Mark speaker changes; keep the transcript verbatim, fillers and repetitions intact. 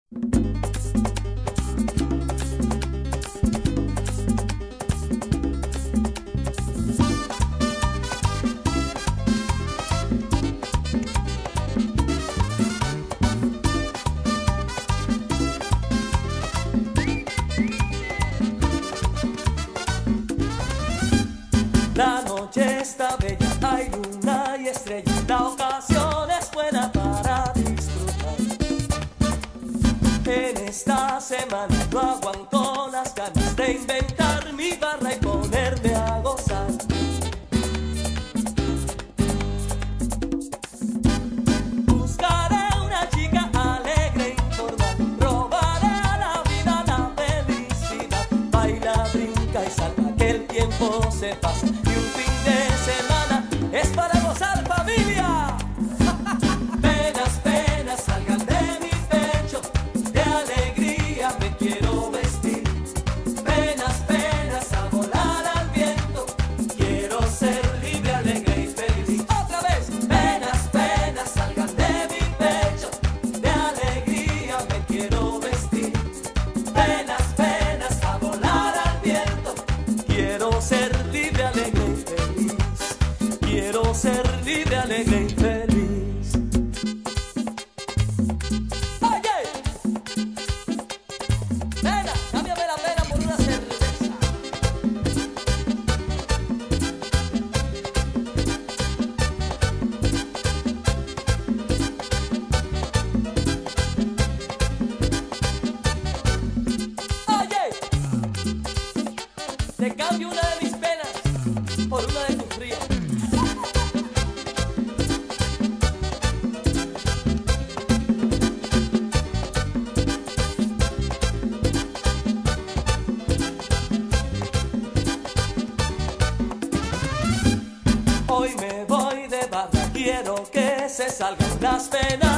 Speaker 1: La noche está bella, hay luna y estrella, la ocasión es buena para disfrutar. En esta semana no aguanto las ganas de inventar mi barra y ponerme a gozar. Buscaré una chica alegre, informal, robaré a la vida la felicidad. Baila, brinca y salta, que el tiempo se pasa. Es para gozar, familia. Penas, penas salgan de mi pecho, de alegría me quiero vestir. Penas, penas a volar al viento, quiero ser libre, alegre y feliz. Otra vez. Penas, penas salgan de mi pecho, de alegría me quiero vestir. Penas, penas a volar al viento, quiero ser libre, alegre y feliz. Quiero ser libre, alegre y feliz. Oye, pena, cámbiame la pena por una cerveza. Oye, te cambio una de mis penas por una de tus fríos. Hoy me voy de barra, quiero que se salgan las penas.